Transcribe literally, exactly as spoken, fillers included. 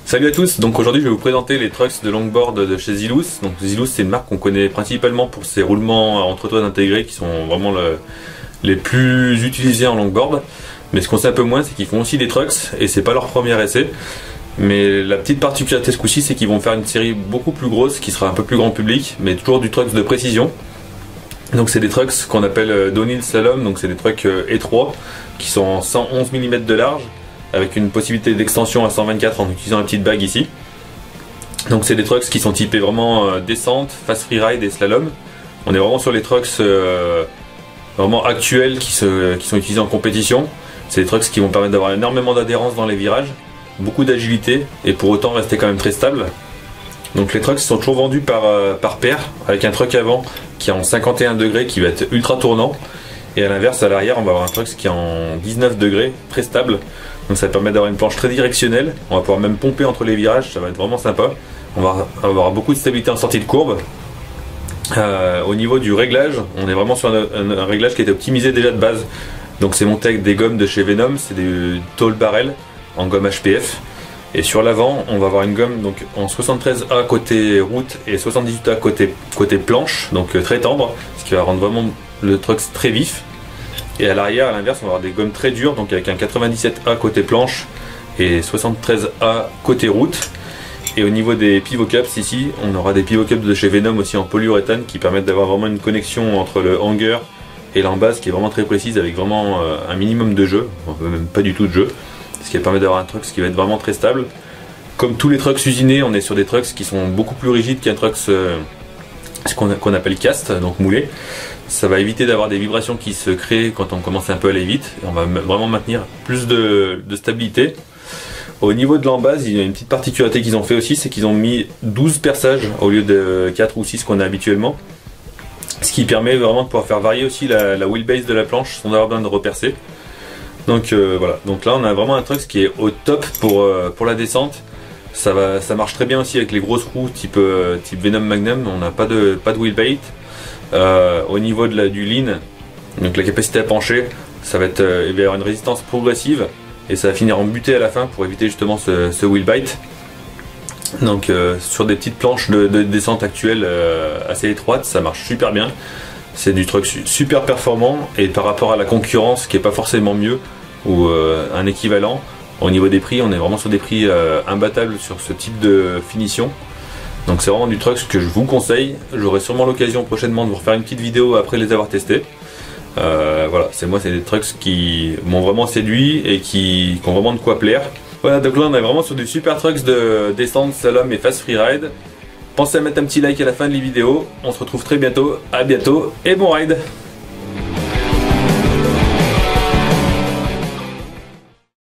Salut à tous, donc aujourd'hui je vais vous présenter les trucks de longboard de chez Zilus. Donc Zilus, c'est une marque qu'on connaît principalement pour ses roulements entre toits intégrés qui sont vraiment le, les plus utilisés en longboard. Mais ce qu'on sait un peu moins, c'est qu'ils font aussi des trucks et c'est pas leur premier essai. Mais la petite particularité ce coup-ci, c'est qu'ils vont faire une série beaucoup plus grosse qui sera un peu plus grand public, mais toujours du trucks de précision. Donc c'est des trucks qu'on appelle downhill slalom, donc c'est des trucks étroits qui sont en cent onze millimètres de large, avec une possibilité d'extension à cent vingt-quatre en utilisant une petite bague ici. Donc c'est des trucks qui sont typés vraiment euh, descente, fast freeride et slalom. On est vraiment sur les trucks euh, vraiment actuels qui, se, qui sont utilisés en compétition. C'est des trucks qui vont permettre d'avoir énormément d'adhérence dans les virages, beaucoup d'agilité et pour autant rester quand même très stable. Donc les trucks sont toujours vendus par, euh, par paire, avec un truck avant qui est en cinquante et un degrés qui va être ultra tournant. Et à l'inverse, à l'arrière, on va avoir un truck qui est en dix-neuf degrés, très stable. Donc ça permet d'avoir une planche très directionnelle. On va pouvoir même pomper entre les virages, ça va être vraiment sympa. On va avoir beaucoup de stabilité en sortie de courbe. Euh, au niveau du réglage, on est vraiment sur un, un, un réglage qui est optimisé déjà de base. Donc c'est monté avec des gommes de chez Venom, c'est des tall barrel en gomme H P F. Et sur l'avant, on va avoir une gomme donc en soixante-treize A côté route et soixante-dix-huit A côté, côté planche, donc euh, très tendre, ce qui va rendre vraiment le truck très vif. Et à l'arrière, à l'inverse, on va avoir des gommes très dures, donc avec un quatre-vingt-dix-sept A côté planche et soixante-treize A côté route. Et au niveau des pivot caps, ici, on aura des pivot caps de chez Venom aussi en polyuréthane qui permettent d'avoir vraiment une connexion entre le hanger et l'embase qui est vraiment très précise avec vraiment euh, un minimum de jeu, enfin, même pas du tout de jeu, ce qui permet d'avoir un truck qui va être vraiment très stable. Comme tous les trucks usinés, on est sur des trucks qui sont beaucoup plus rigides qu'un truck euh, ce qu'on qu'on appelle cast, donc moulé. Ça va éviter d'avoir des vibrations qui se créent quand on commence un peu à aller vite. Et on va vraiment maintenir plus de, de stabilité. Au niveau de l'embase, il y a une petite particularité qu'ils ont fait aussi, c'est qu'ils ont mis douze perçages au lieu de quatre ou six qu'on a habituellement. Ce qui permet vraiment de pouvoir faire varier aussi la, la wheelbase de la planche sans avoir besoin de repercer. Donc euh, voilà, donc là on a vraiment un truck qui est au top pour, euh, pour la descente. Ça, va, ça marche très bien aussi avec les grosses roues type, euh, type Venom Magnum, on n'a pas de, pas de wheelbait. Euh, au niveau de la, du lean, donc la capacité à pencher, ça va être, euh, il va y avoir une résistance progressive et ça va finir en butée à la fin pour éviter justement ce, ce wheel bite. Donc euh, sur des petites planches de, de descente actuelles euh, assez étroites, ça marche super bien. C'est du truck super performant et par rapport à la concurrence qui est pas forcément mieux ou euh, un équivalent, au niveau des prix, on est vraiment sur des prix euh, imbattables sur ce type de finition. Donc c'est vraiment du truck que je vous conseille. J'aurai sûrement l'occasion prochainement de vous refaire une petite vidéo après les avoir testés. Euh, voilà, c'est moi, c'est des trucks qui m'ont vraiment séduit et qui, qui ont vraiment de quoi plaire. Voilà, donc là on est vraiment sur des super trucks de descente, slalom et fast freeride. Pensez à mettre un petit like à la fin de la vidéo. On se retrouve très bientôt. À bientôt et bon ride!